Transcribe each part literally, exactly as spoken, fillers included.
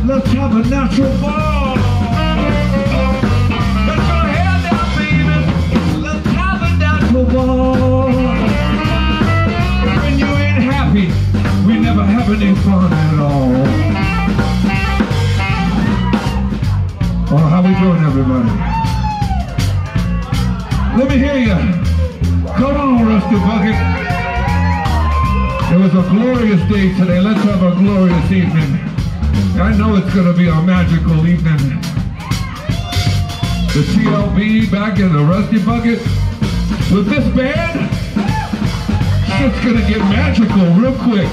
Let's have a natural ball. Let your hair down, baby. Let's have a natural ball. When you ain't happy, we never have any fun at all. Oh, how we doing, everybody? Let me hear you. Come on, Rusty Bucket. It was a glorious day today. Let's have a glorious evening. I know it's going to be a magical evening. The T L B back in the Rusty Bucket with this band. It's going to get magical real quick.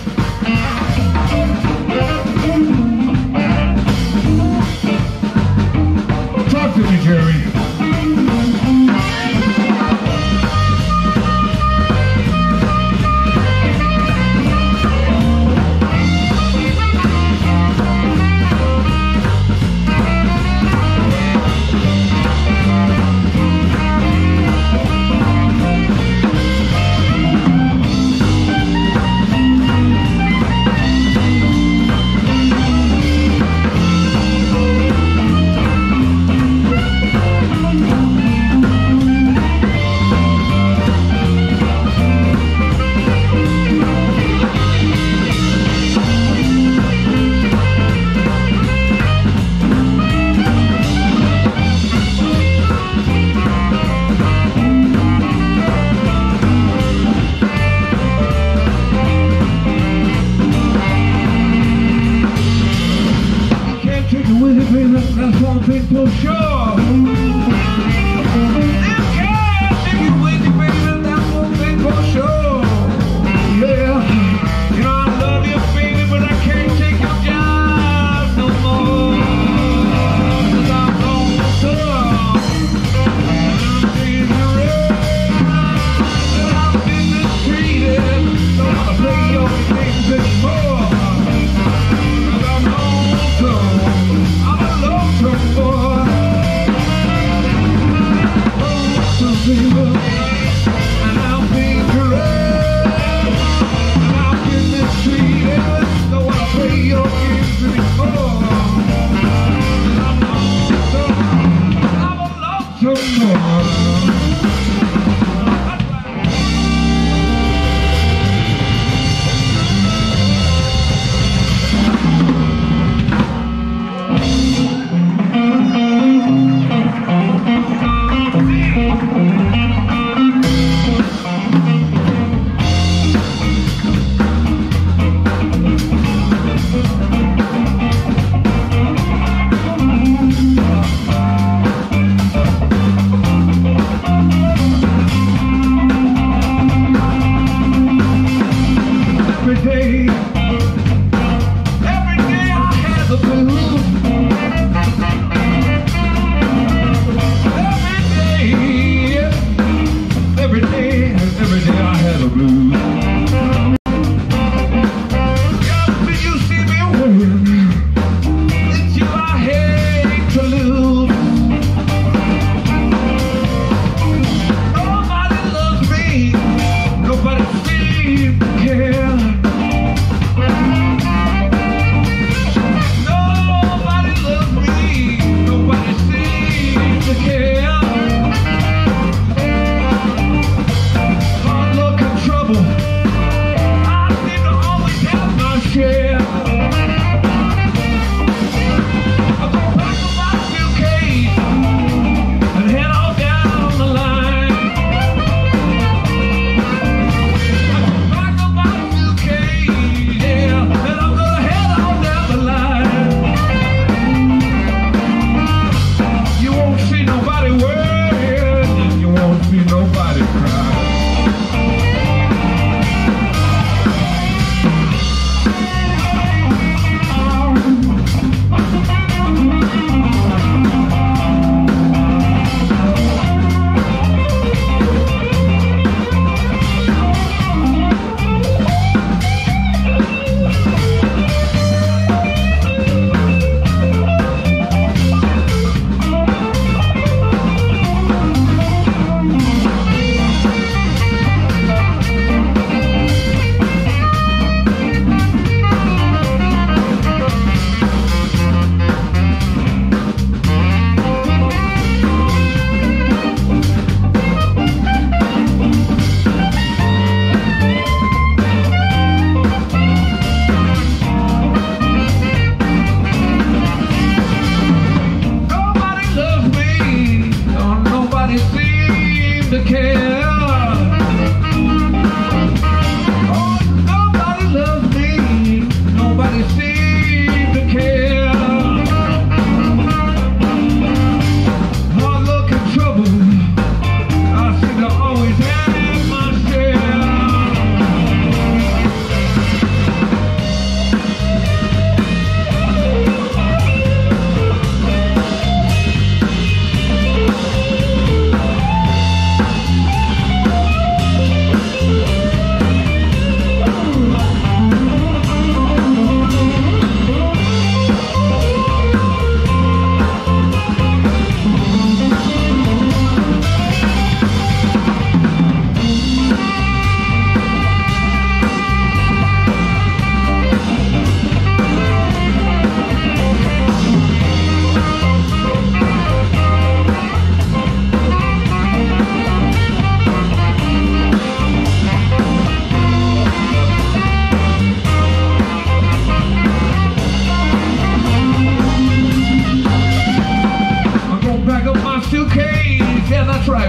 Talk to me, Jerry. That's one thing for sure. I can't take it with you, baby. That's one thing for sure. Yeah, you know I love you, baby, but I can't take your job no more. 'Cause I'm on the tour. I'm dangerous. And I'm been mistreated. Don't wanna play your games anymore. 'Cause I'm on the tour. I'm a lonesome boy.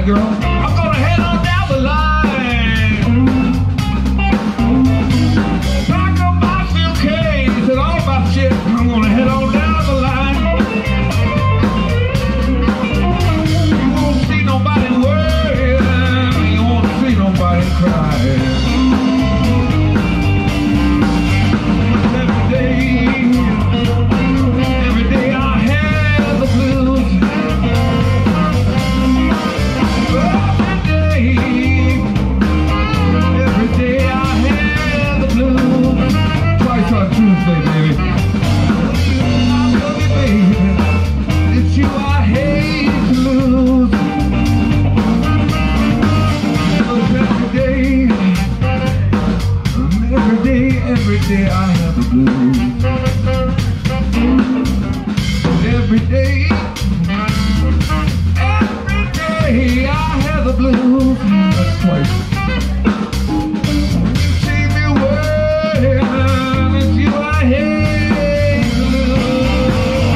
right, girl. I'm gonna head on down the line. Pack up my suitcase and all my shit. I'm gonna head on down the line. You won't see nobody worrying. You won't see nobody crying. Every day, every day I have the blues. Every day I have the blues. Twice on Tuesday, baby. I love you, baby. It's you I hate to lose. Every day, every day, every day I have the blues. Every day, every day I have the blues. That's twice. You see me worrying, it's you I hate to lose.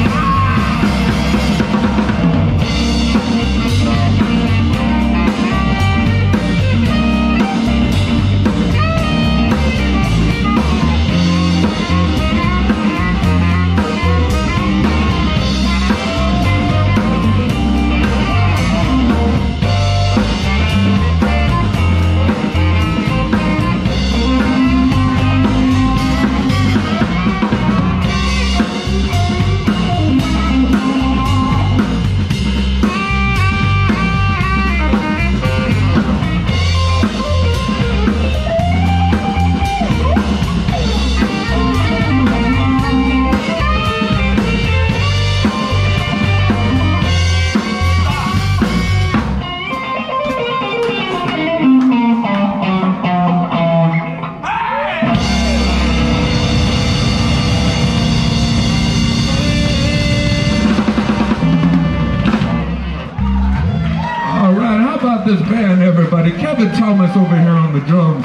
This band, everybody. Kevin Thomas over here on the drums.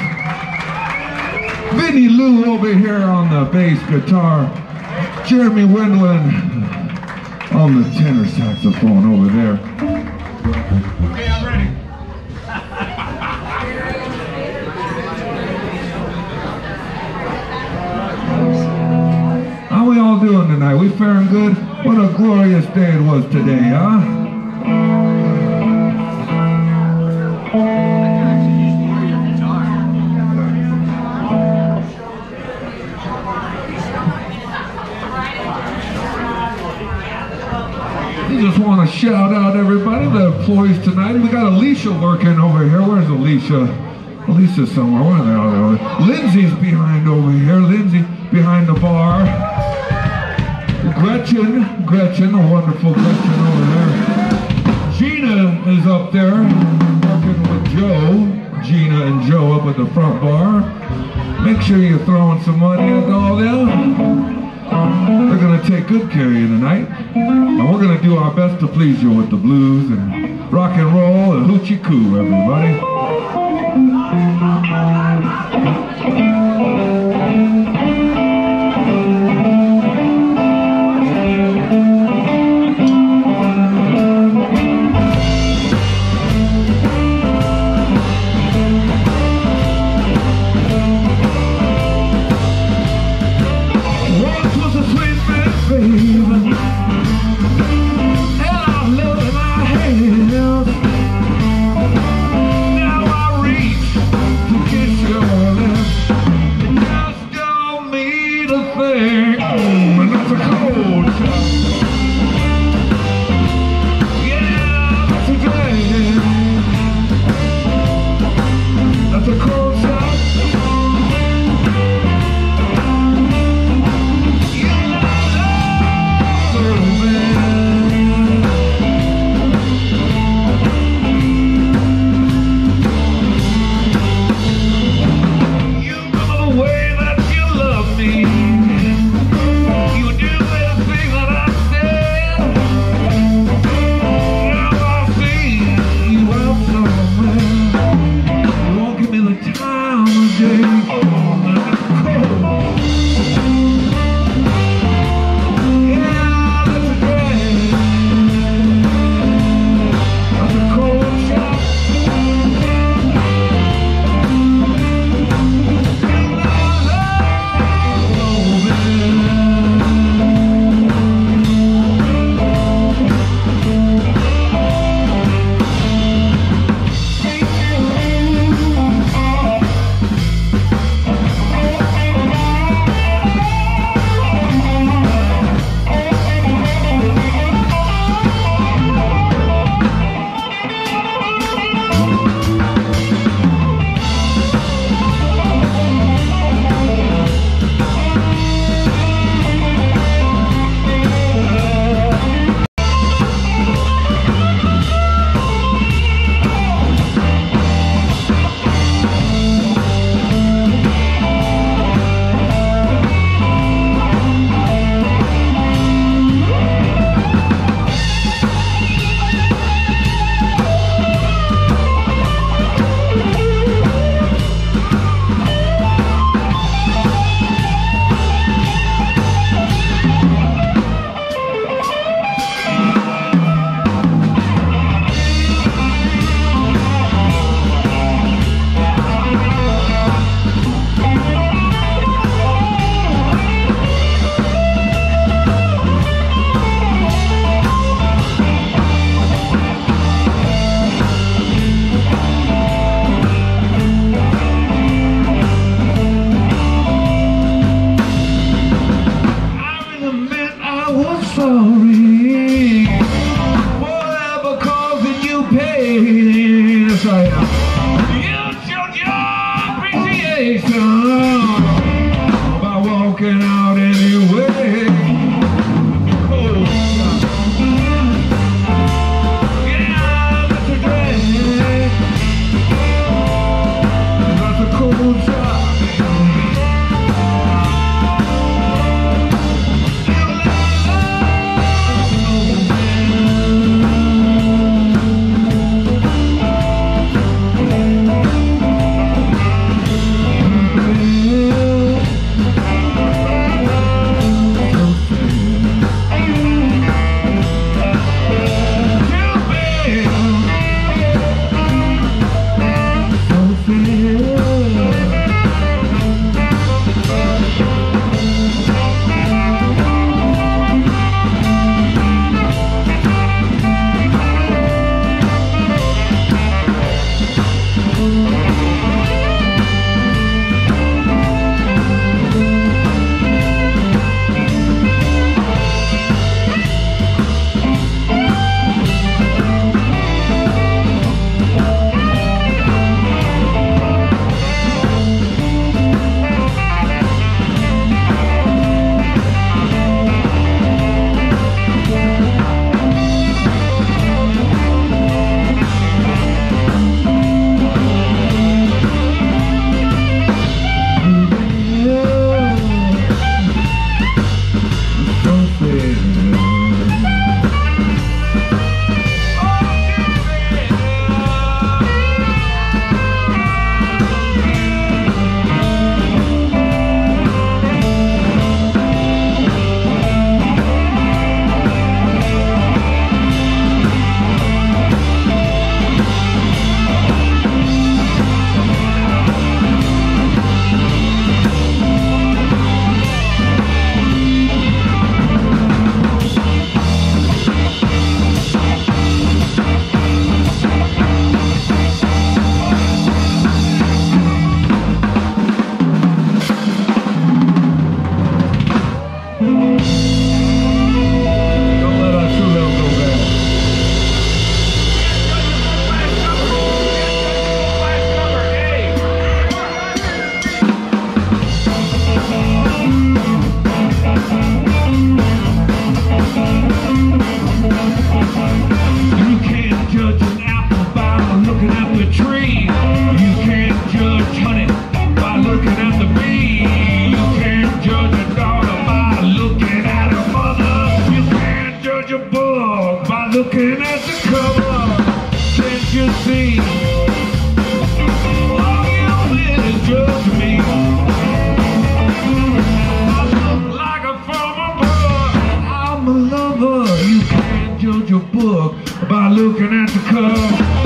Vinny Lou over here on the bass guitar. Jeremy Wendland on the tenor saxophone over there. Okay, I'm ready. How we all doing tonight? We faring good? What a glorious day it was today, huh? Just want to shout out everybody, the employees tonight. We got Alicia working over here. Where's Alicia? Alicia's somewhere. Where are they? Over there? Lindsay's behind over here. Lindsay behind the bar. Gretchen, Gretchen, a wonderful Gretchen over there. Gina is up there working with Joe. Gina and Joe up at the front bar. Make sure you're throwing some money at all them. They're going to take good care of you tonight. And we're going to do our best to please you with the blues and rock and roll and hoochie coo, everybody. Now I reach to kiss your lips. looking at the cover. Can't you see? All you did is judge me. I look like a farmer boy. I'm a lover. You can't judge a book by looking at the cover.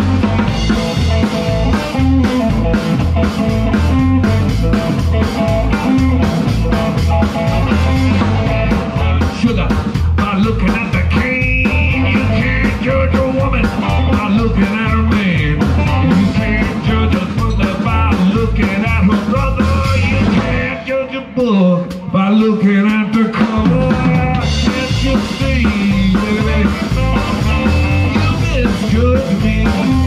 Sugar, by looking at the king. You can't judge a woman by looking at her man. You can't judge a mother by looking at her brother. You can't judge a book by looking at the cover. Can't you see, baby? You misjudge me.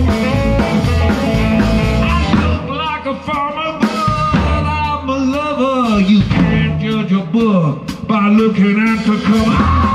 I look like a farmer, but I'm a lover. You can't judge a book by looking at the cover.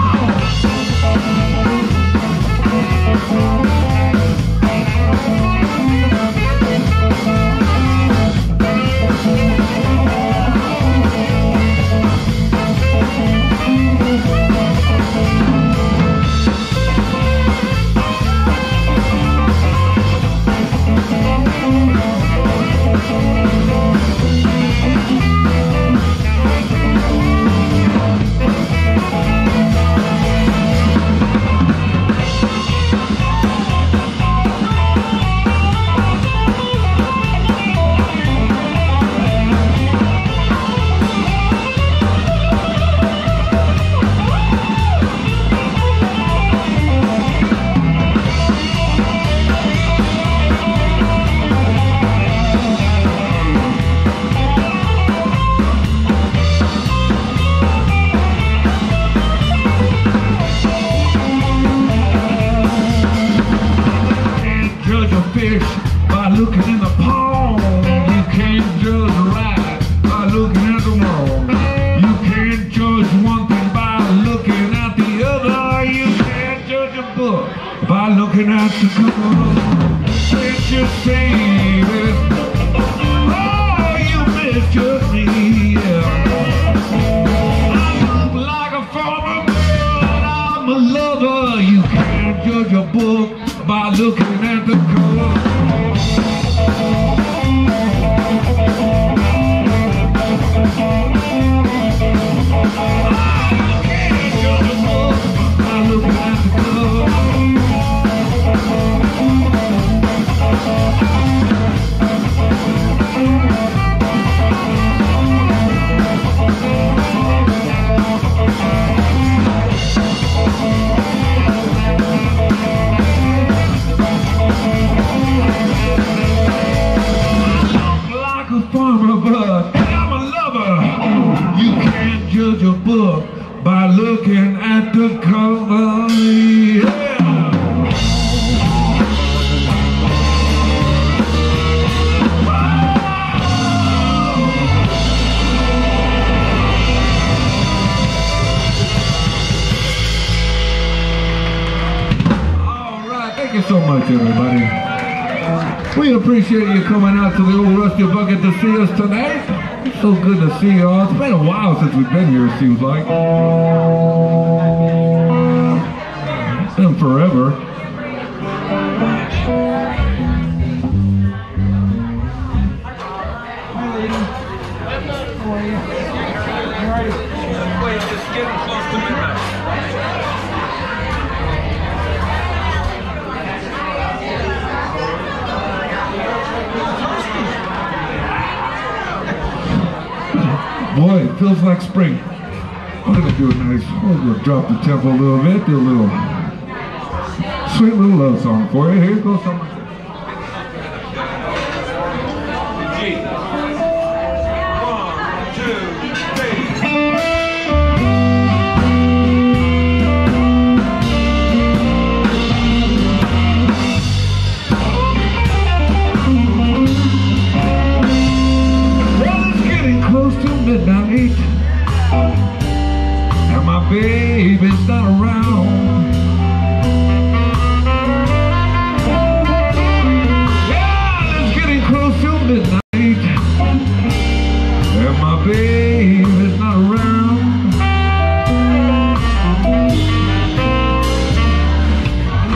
By looking in the palm, you can't judge right by looking at the wall. You can't judge one thing by looking at the other. You can't judge a book by looking at the cover. Can't you see it? Oh, you misjudge me, yeah. I look like a farmer, but I'm a lover. You can't judge a book by looking at the cover. Judge a book by looking at the cover, yeah. All right, thank you so much, everybody. We appreciate you coming out to the old Rusty Bucket to see us tonight. It's so good to see y'all. It's been a while since we've been here, it seems like. It's been forever. Hi, lady. How are you? All right. Wait, it's getting close to midnight. Boy, it feels like spring. We're gonna do a nice, we're gonna drop the tempo a little bit, do a little sweet little love song for you. Here goes something. Midnight, and my baby's not around. Yeah, it's getting close to midnight, and my baby's not around.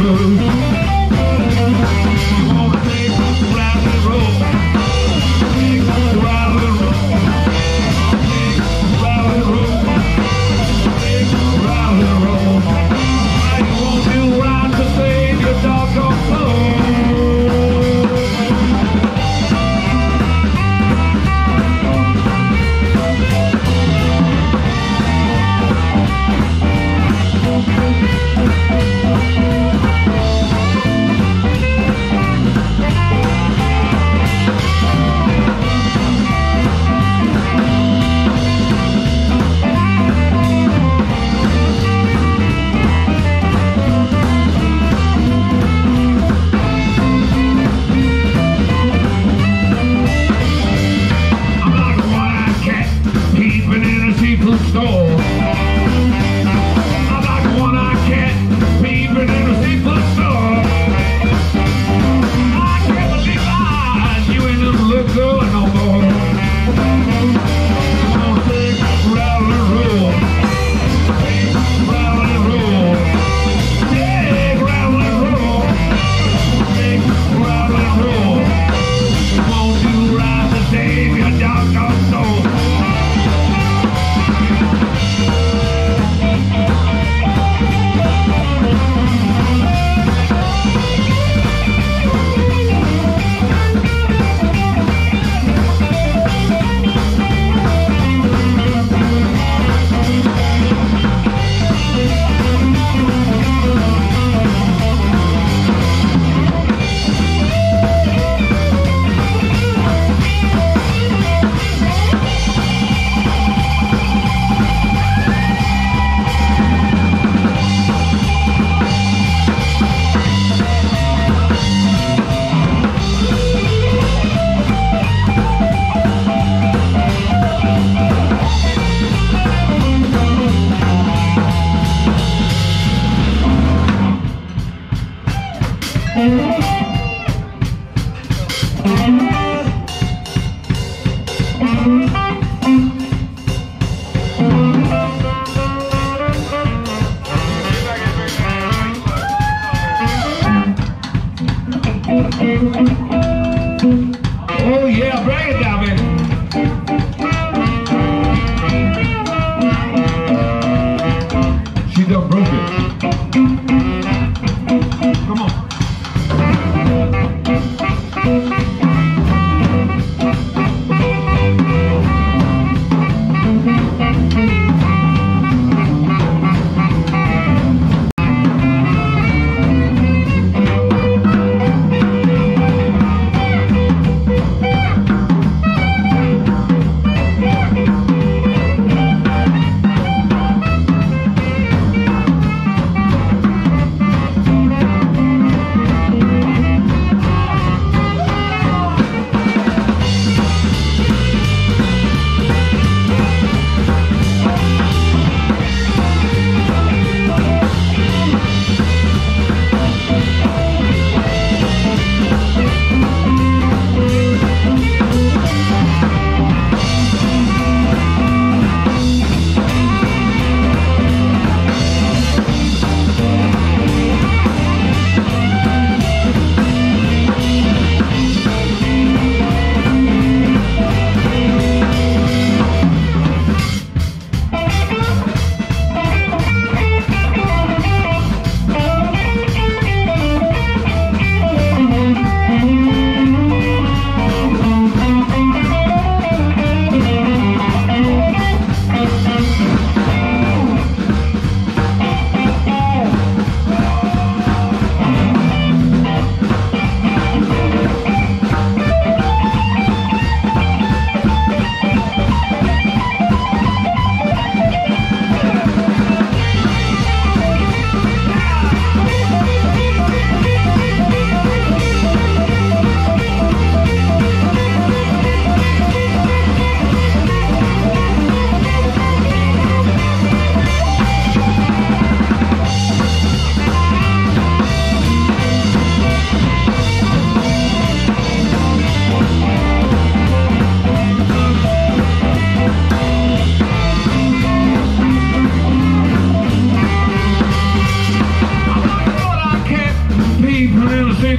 Oh yeah, bring it down, baby. She done broke it. Come on.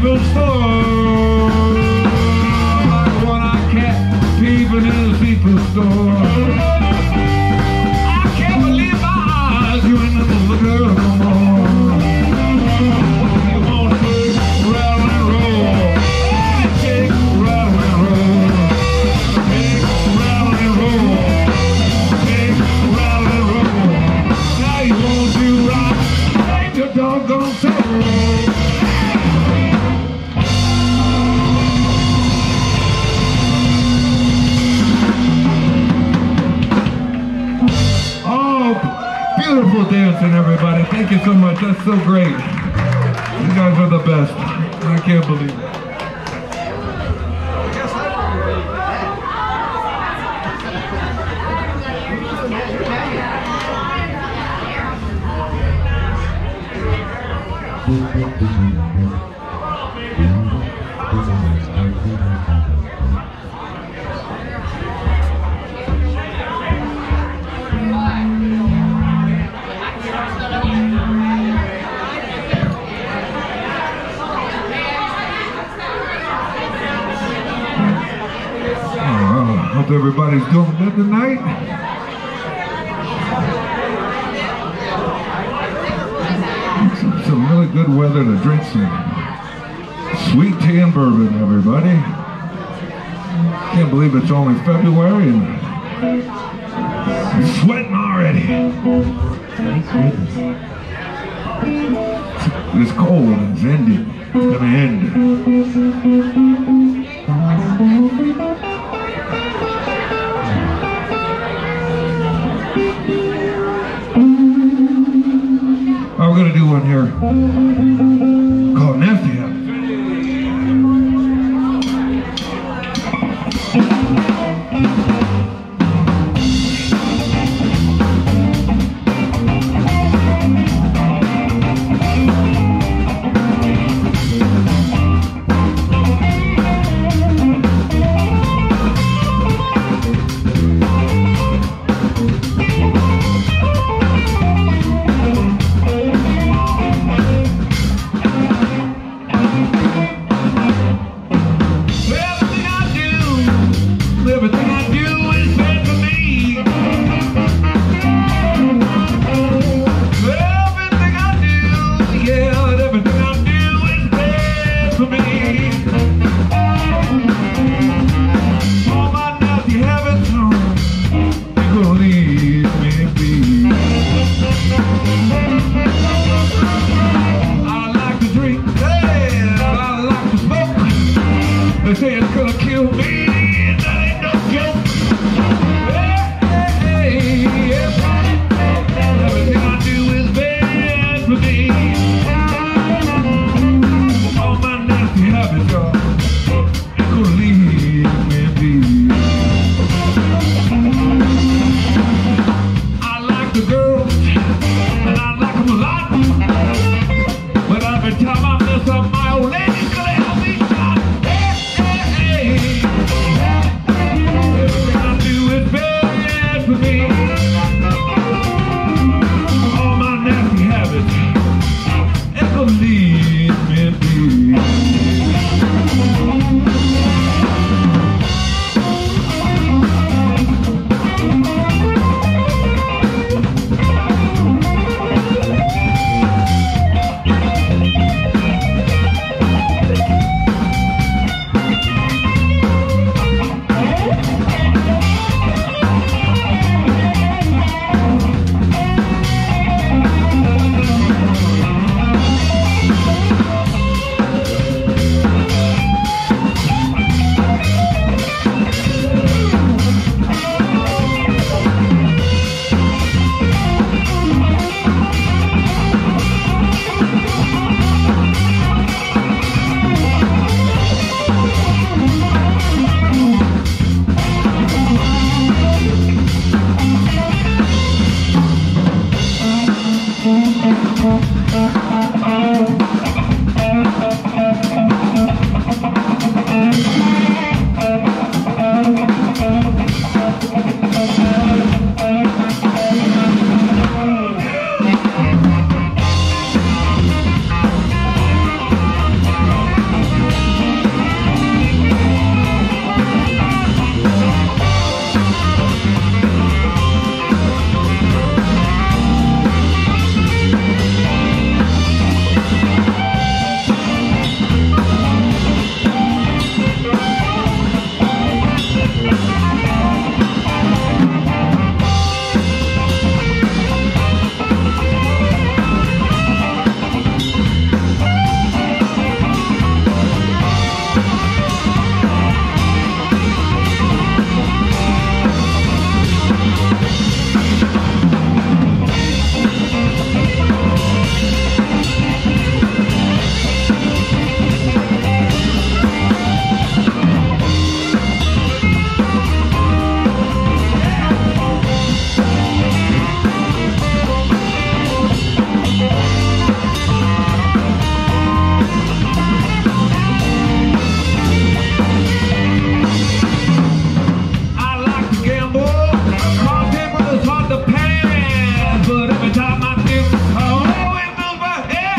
people's store. Like a one-eyed cat peeping in the seafood store. I can't believe my eyes, you ain't nothing but a girl no more. You wanna take, rattle and roll. Take, rattle and roll. Take, rattle and roll. Take, rattle and roll. Now you want to rock, take your doggone soul. Beautiful dancing, everybody. Thank you so much. That's so great. You guys are the best. I can't believe it. Hope everybody's doing good tonight. Some, some really good weather to drink some sweet tea and bourbon, everybody. Can't believe it's only February and I'm sweating already. It's cold, it's ending. It's gonna end. We're going to do one here called Nasty House.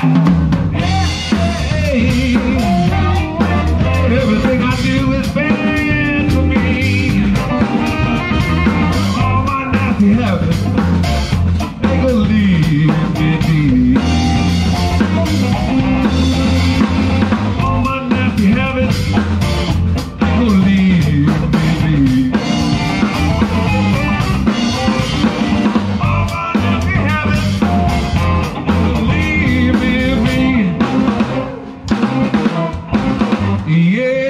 Everything I do is bad for me. All my nasty habits, they gon' leave me deep. All my nasty habits, they gon' leave me deep. All my nasty habits, gon' leave me deep. Yeah.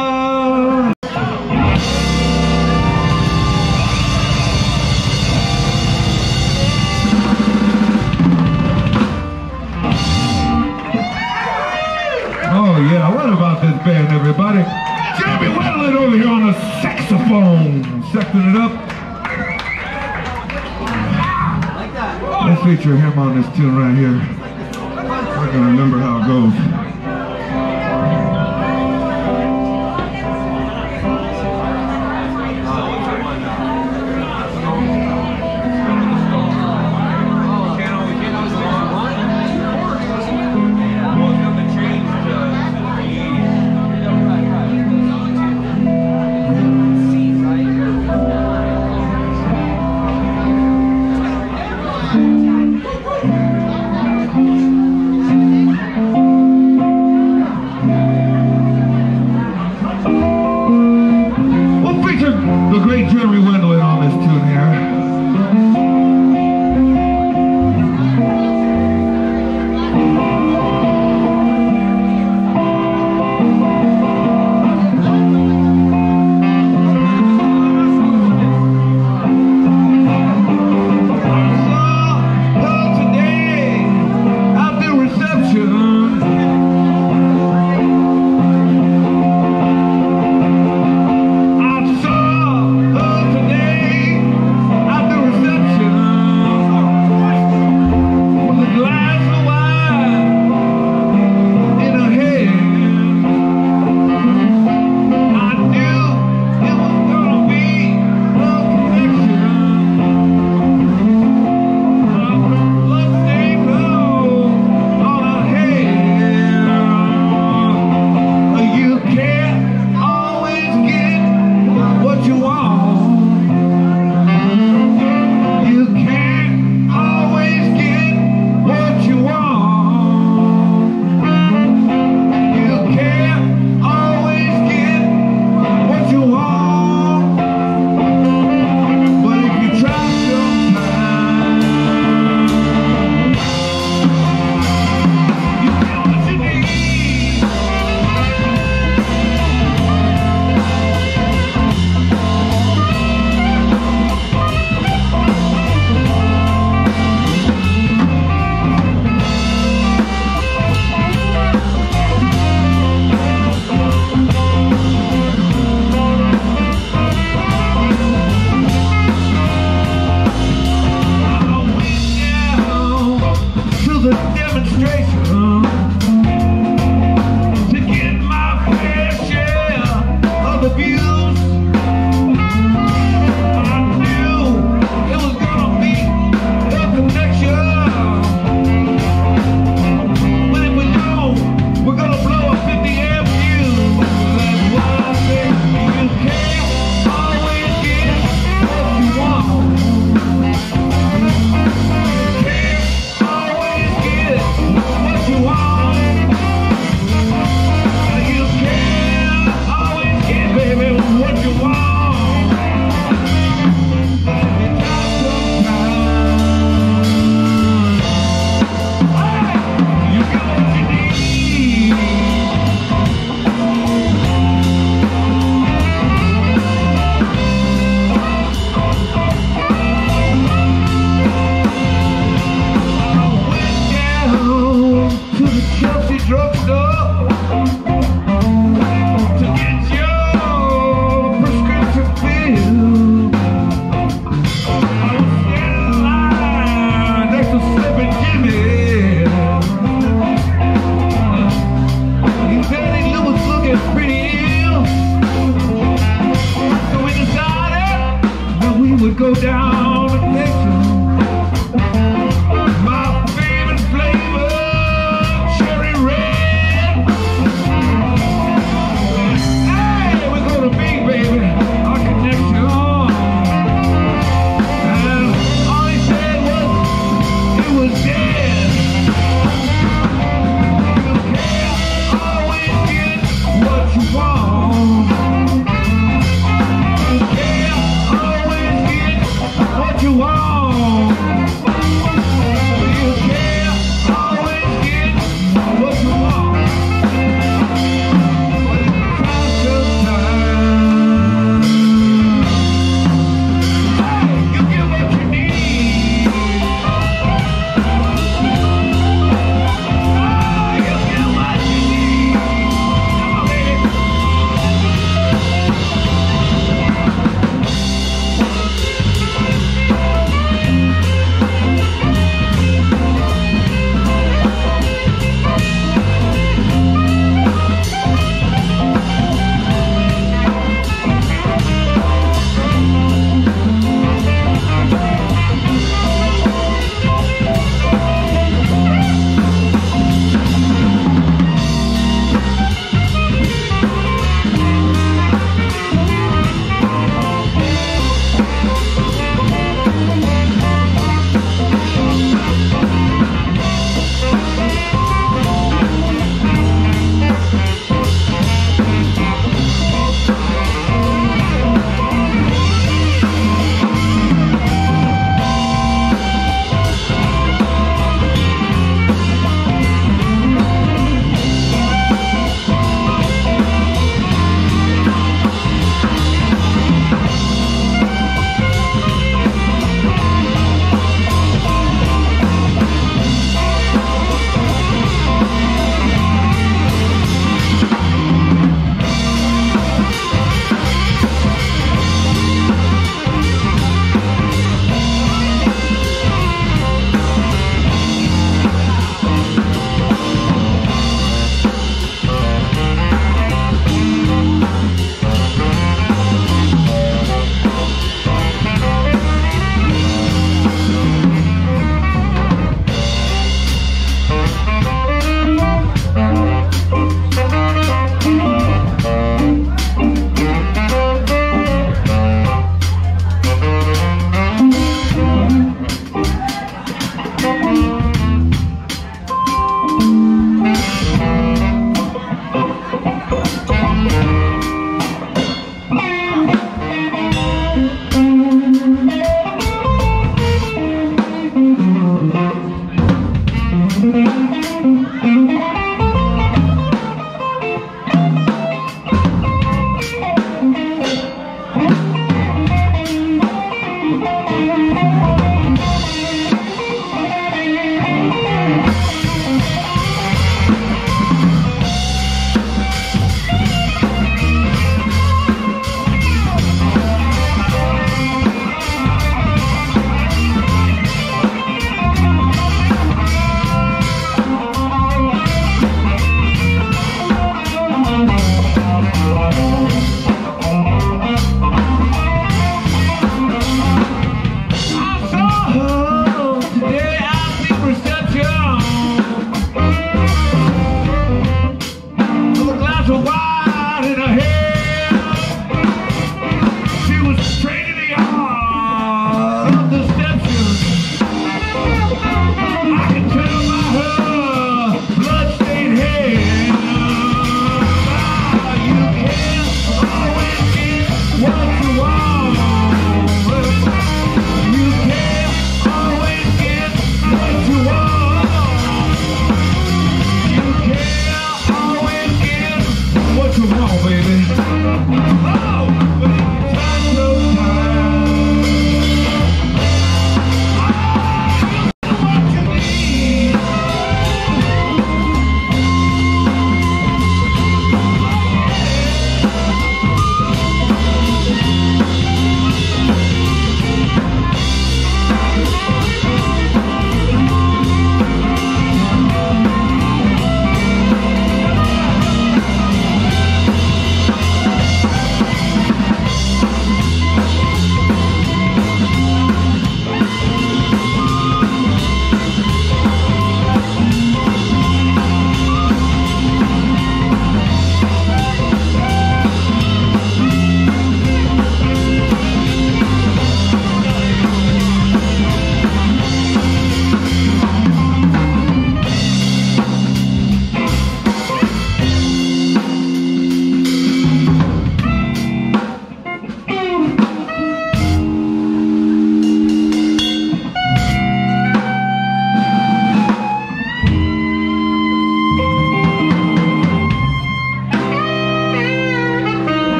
Oh yeah, what about this band, everybody? Jeremy Wetland over here on the saxophone, secting it up. Let's feature him on this tune right here. I can remember how it goes.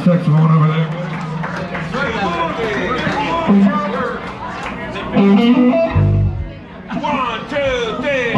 saxophone over there. One, two, three.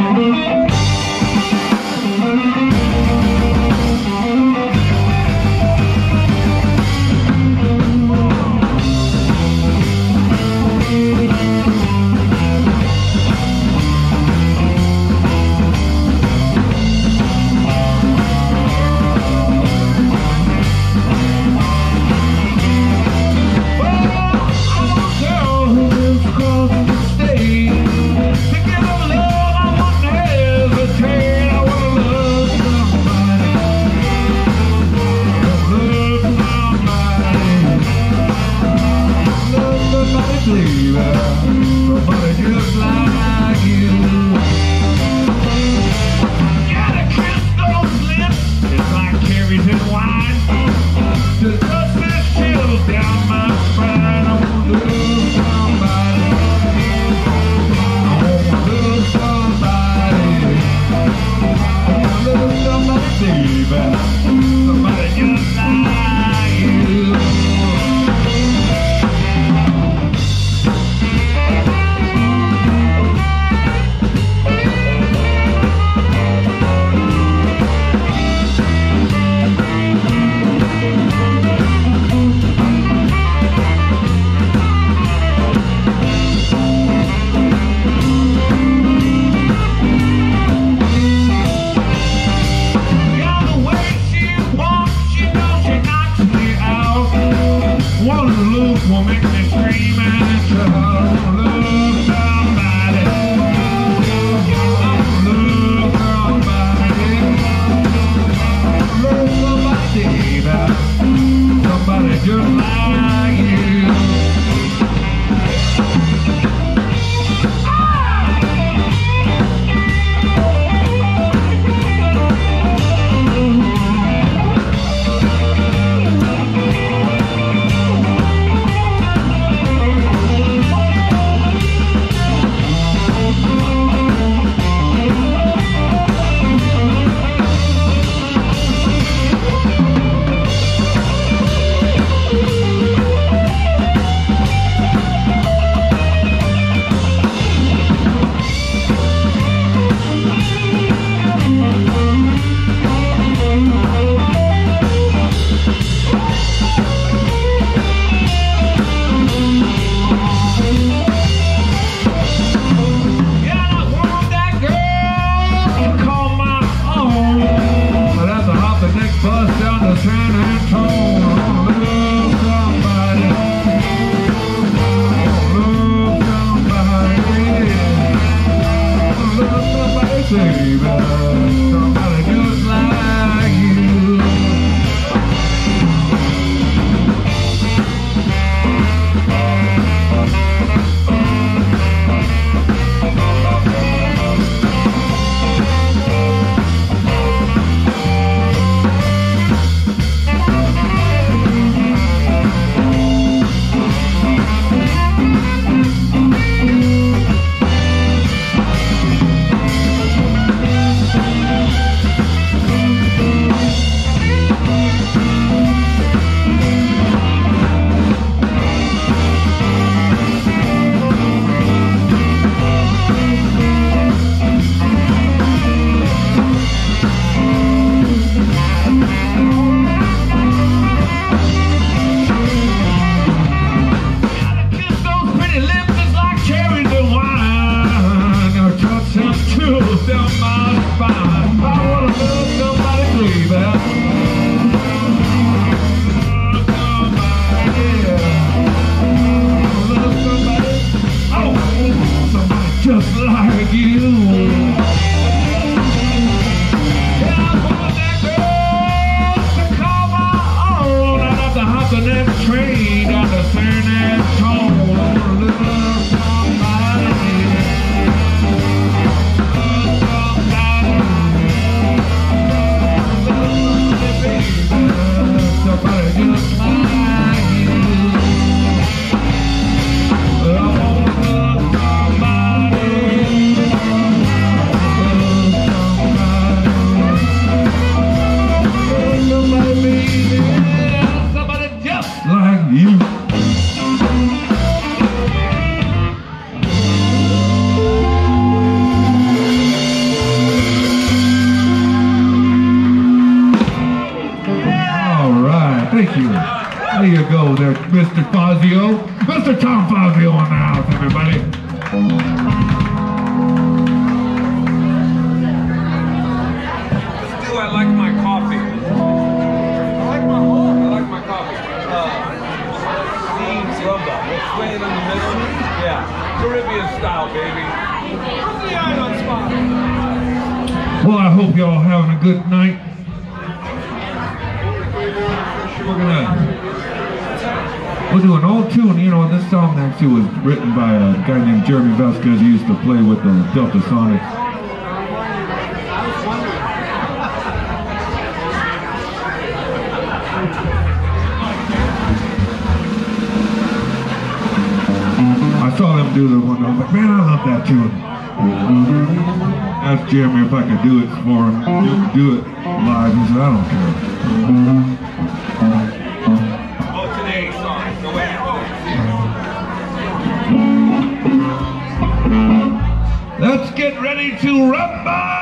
Somebody just like you. Gotta kiss those lips, it's like cherries and wine. The dust that chills down my spine. I wanna love somebody. I wanna love somebody. I wanna love somebody, baby. Somebody just like you. Will make me scream and shout. I wanna love somebody. I wanna love somebody. I wanna love somebody, baby. Somebody just like you. Mister Tom Fazio on the house, everybody. Let's do I like my coffee. I like my I like my coffee. Uh, Steve's rumba. We'll swing it in the middle. Yeah. Caribbean style, baby. From the island spot. Well, I hope y'all having a good night. We're gonna we'll do an old tune. You know, this song actually was written by a guy named Jeremy Vasquez. He used to play with the Delta Sonics. I saw them do the one. I was like, man, I love that tune. Asked Jeremy if I could do it for him. Do, do it live. He said, I don't care. Oh, today's song. So wait. Let's get ready to rumble!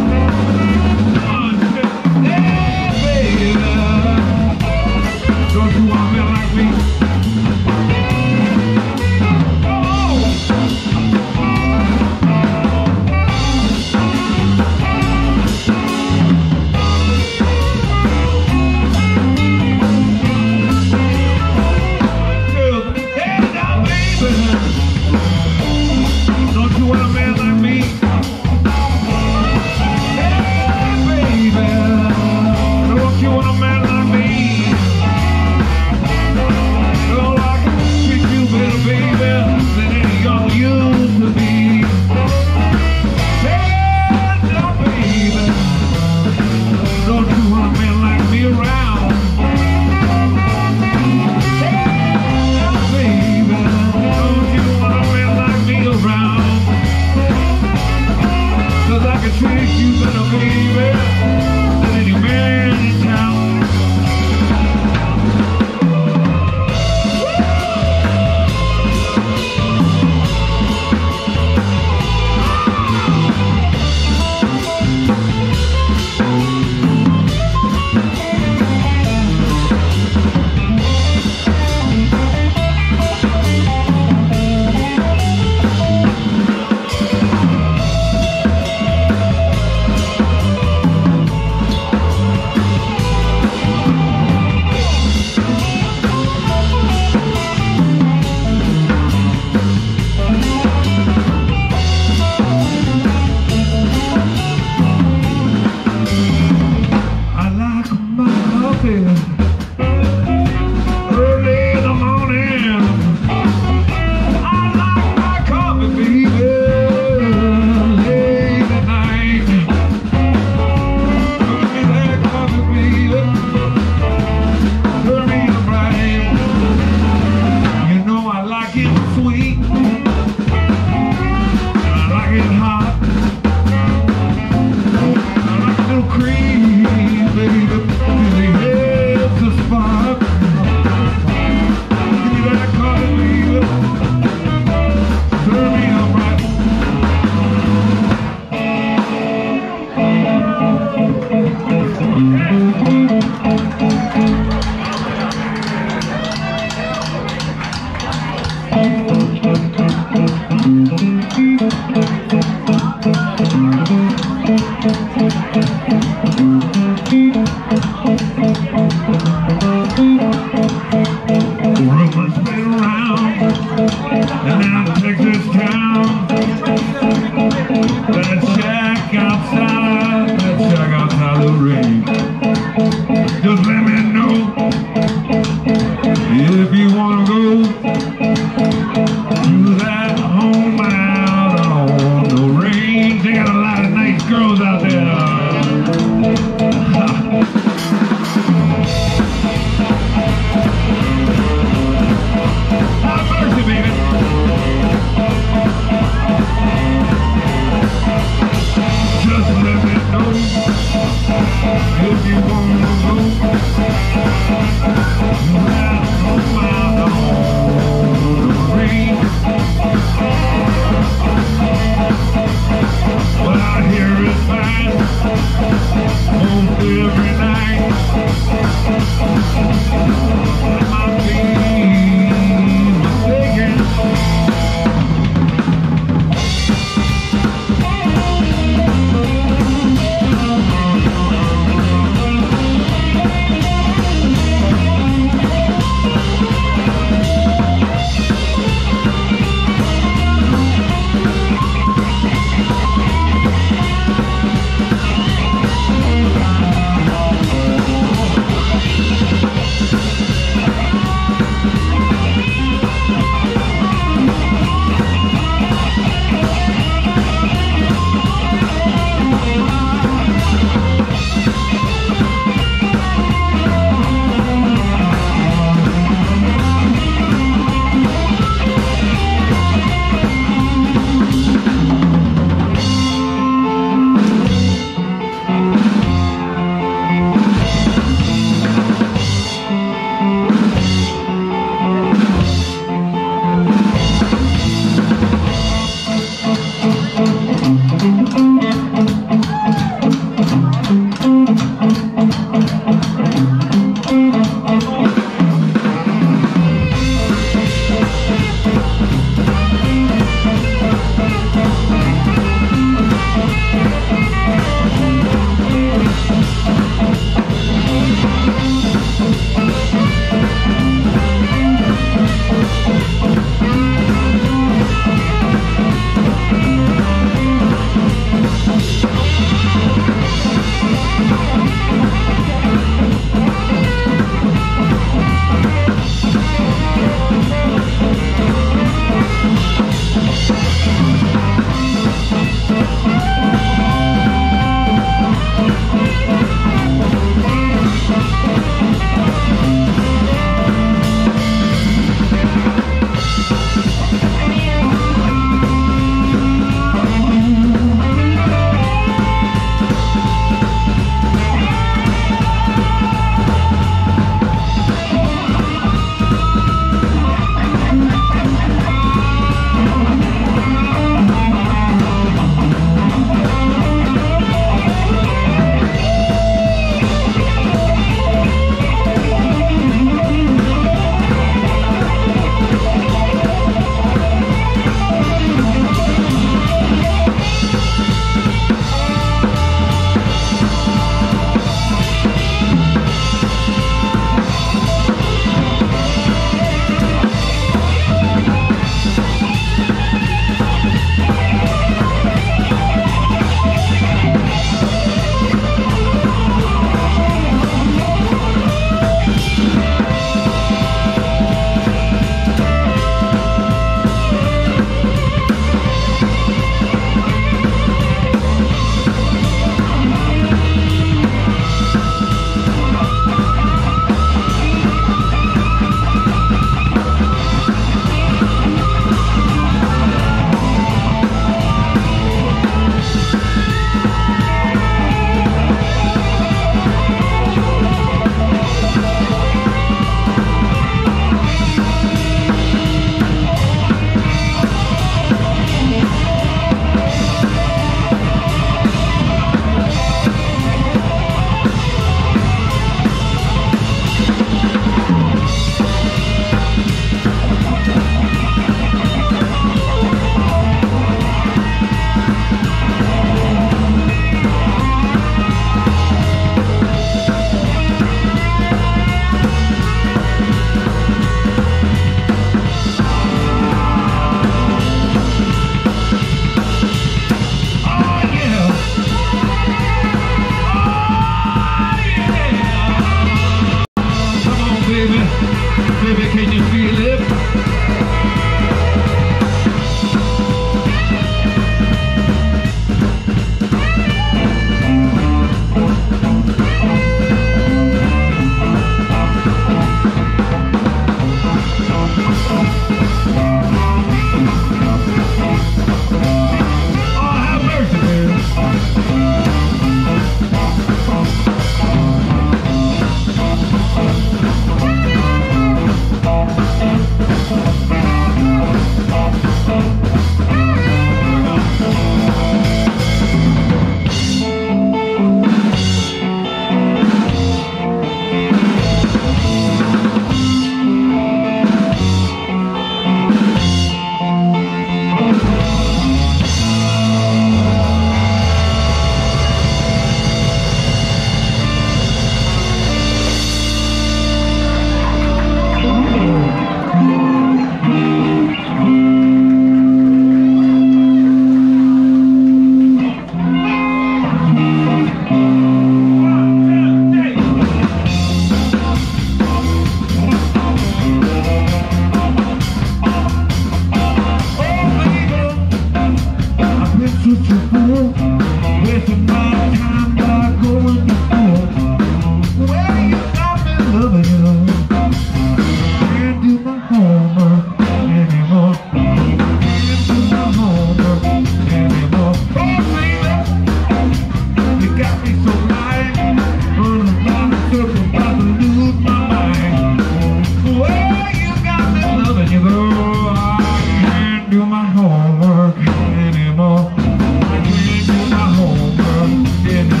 fool, wasting my time by going to school. Well, you got me loving you. Can't do my homework anymore. Can't do my homework anymore. Oh, baby, you got me so right. Running around in circles, about to lose my mind. Well, you got me loving you, girl. I can't do my homework anymore. I can't do my homework anymore.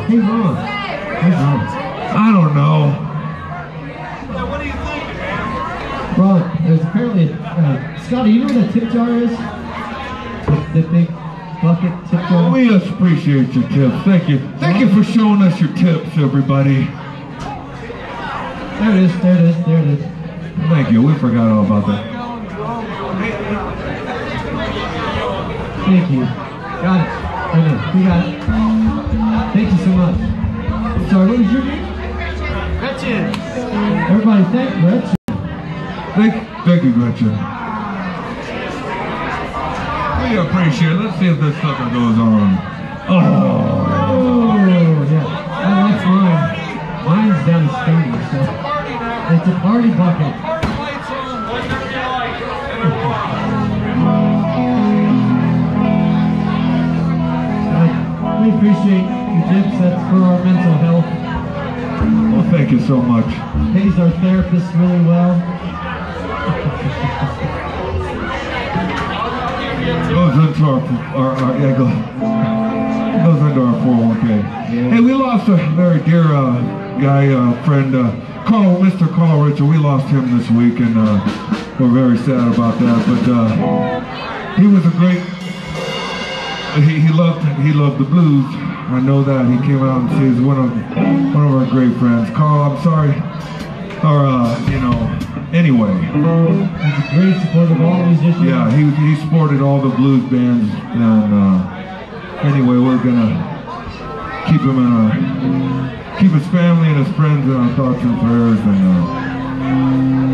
Hey, Ron. Hey, Ron. I don't know. Yeah, what are you thinking, man? Ron, there's apparently, uh, Scotty, you know what a tip jar is? The, the big bucket tip jar? We appreciate your tips. Thank you. Thank you for showing us your tips, everybody. There it is, there it is, there it is. Thank you. We forgot all about that. Thank you. Got it. I know. We got it. Thank you so much. Sorry, what was your name? Gretchen. Everybody, thank Gretchen. Thank, thank you, Gretchen. We appreciate it. Let's see if this sucker goes on. Oh, Oh, yeah. Oh, that's mine. Mine's down the stadium, so it's a party bucket. We appreciate you, tips. That's for our mental health. well, thank you so much. Pays our therapist really well. Goes into our, our, our yeah, goes, goes into our four oh one K. Yeah. Hey, we lost a very dear uh, guy, uh, friend, uh, Carl, Mister Carl Richard. We lost him this week, and uh, we're very sad about that. But uh, he was a great. He, he loved he loved the blues. I know that. He came out and he's one of one of our great friends. Carl, I'm sorry. Or uh, you know, anyway. He's a great supporter of all musicians. Yeah, he he supported all the blues bands, and uh, anyway, we're gonna keep him in our keep his family and his friends in our thoughts and prayers, and uh,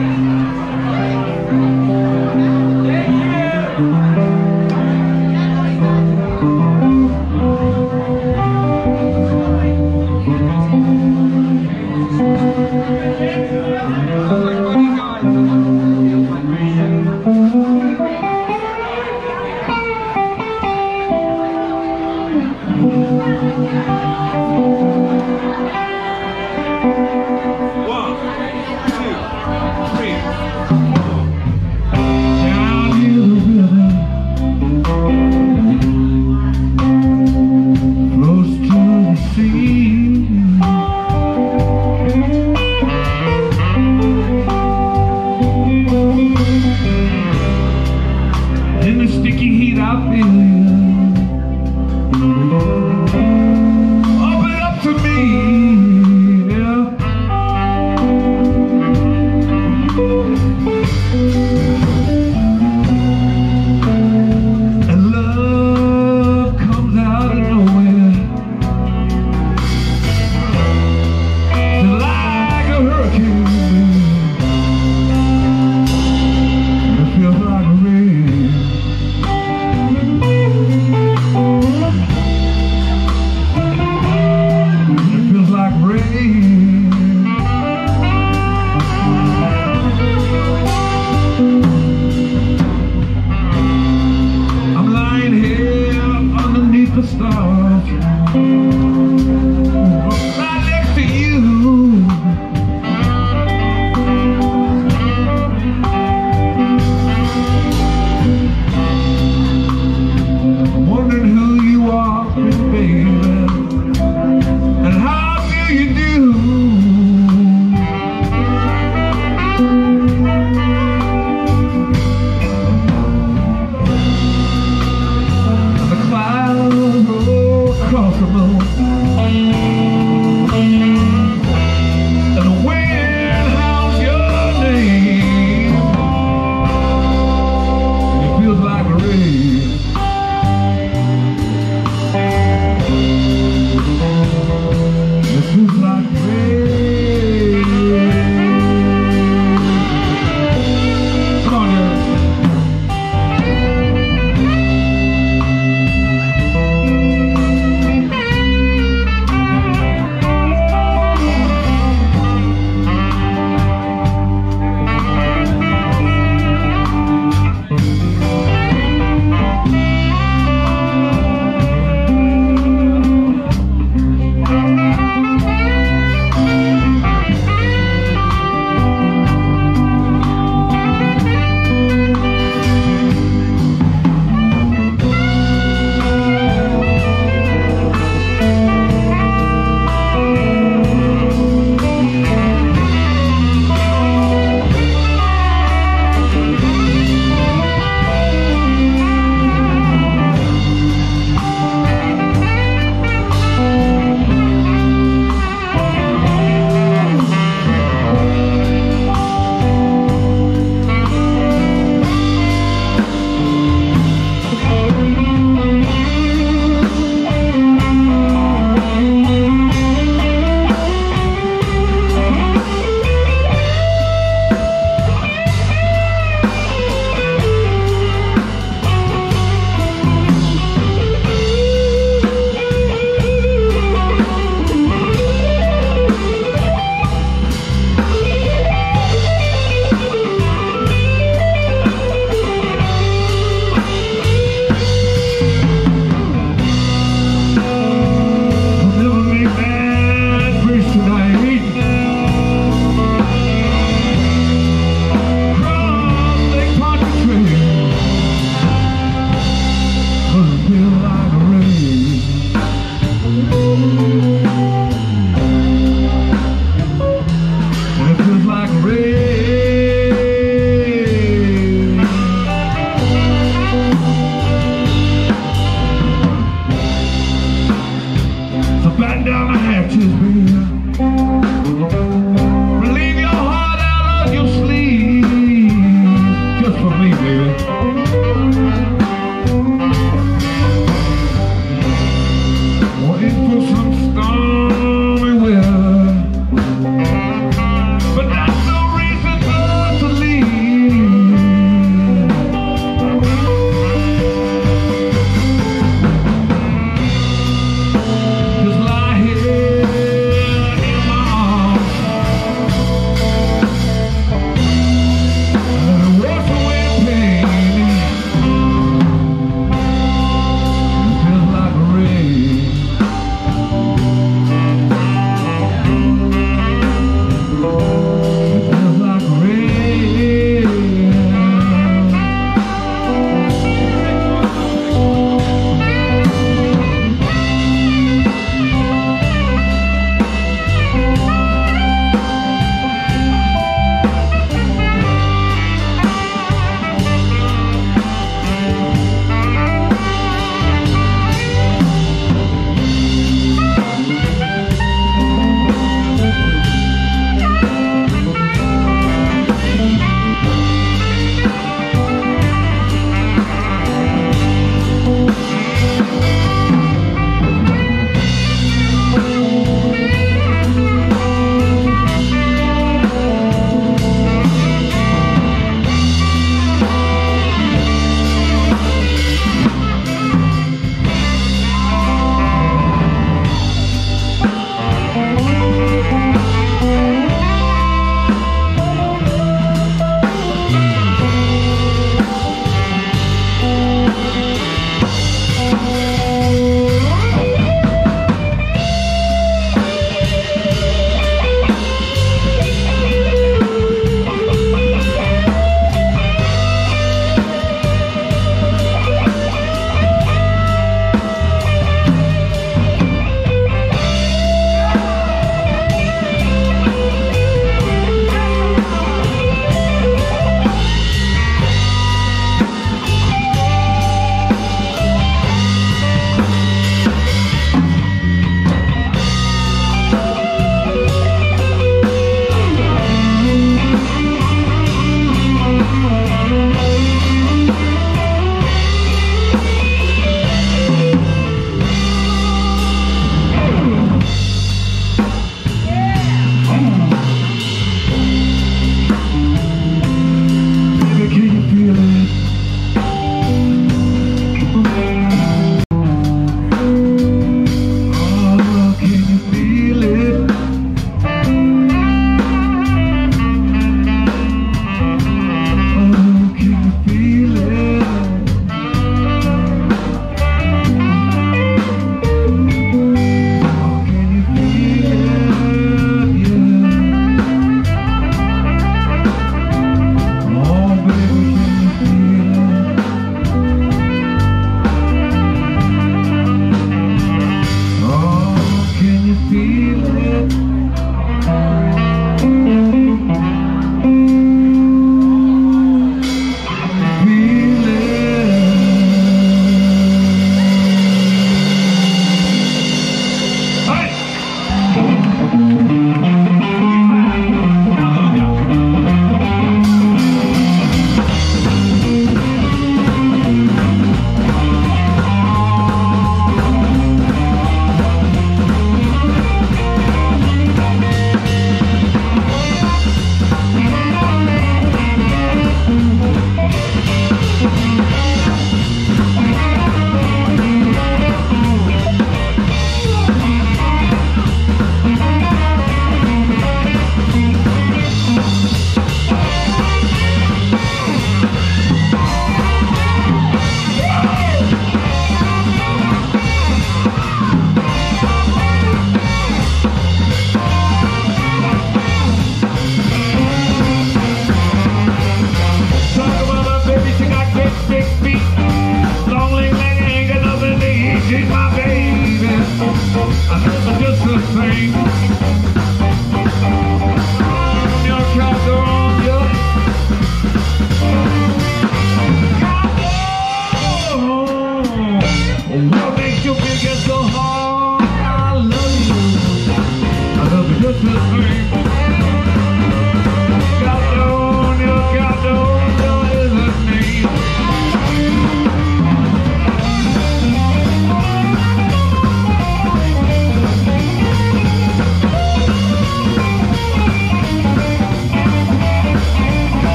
Feels like rain.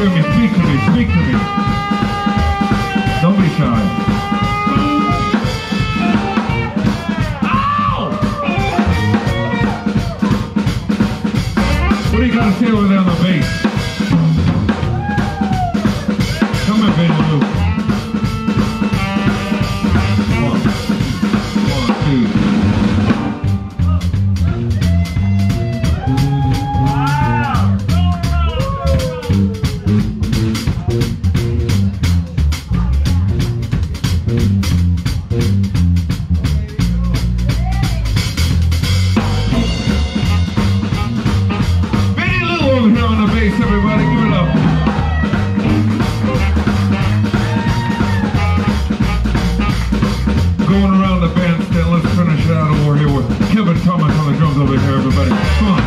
hear me. Speak to me. Speak to me. Don't be shy. Ow! What do you got to say over there on the bass? Come here, Benny Lou. One, one, two. Everybody, give it up. Going around the bandstand, let's finish it out over here with Kevin Thomas on the drums over here, everybody. Come on.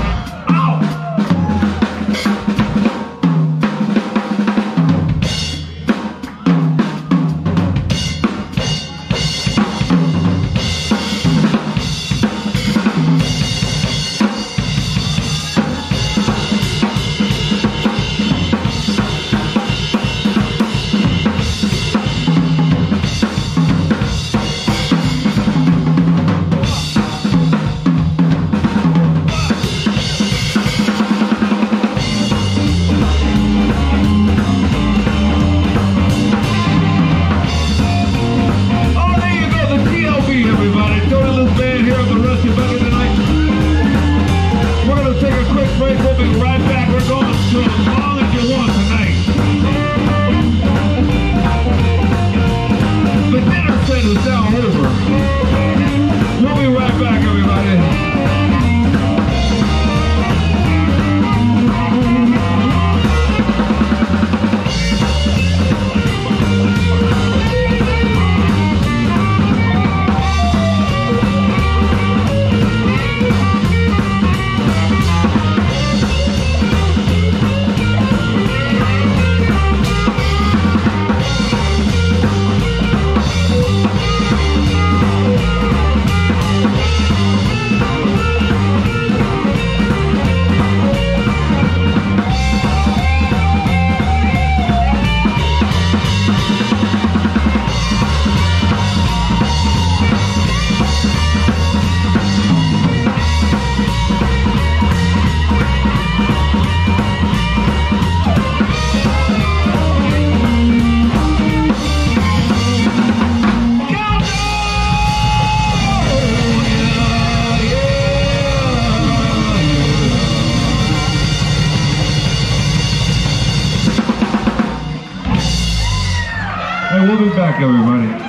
We'll be back, everybody.